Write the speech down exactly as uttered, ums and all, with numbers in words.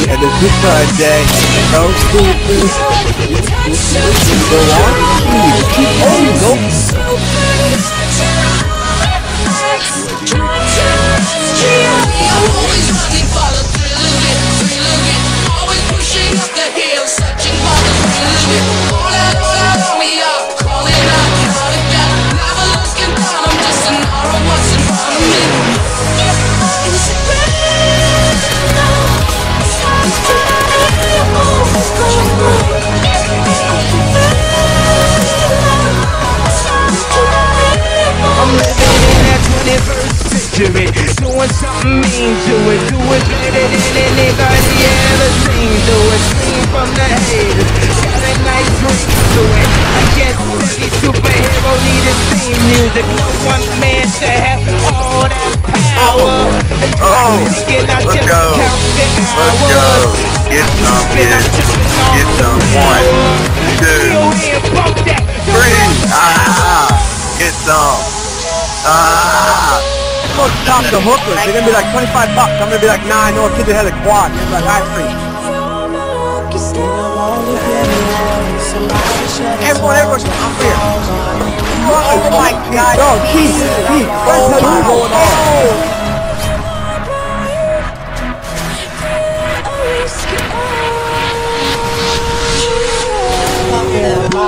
and this is Sunday. No stupid. Go on. Keep on, go. Always running for the thrill of it, thrill of it. Always pushing up the hill, searching for the thrill of it. All that, all that, all we are calling out, calling back. Never looking down, I'm just an hour of what's in front of me. Is it real? It's I'm living in that twenty-first century, doing something mean to it, do it better than anybody ever seen. Do it clean from the haters, got a nice ring to it. I guess every superhero needed theme music. No one man to have all that power. Oh, let's go, let's go. Get some, bitch. Get some. One, two, three. Ah, get some. Ah. Go stop the hookers. They're gonna be like twenty-five bucks. I'm gonna be like, nah, no, kids ahead of quad. They're like, I free. Everyone, everyone, I'm here. Oh my God. Yo, Keith, Keith, what's going on? Yeah.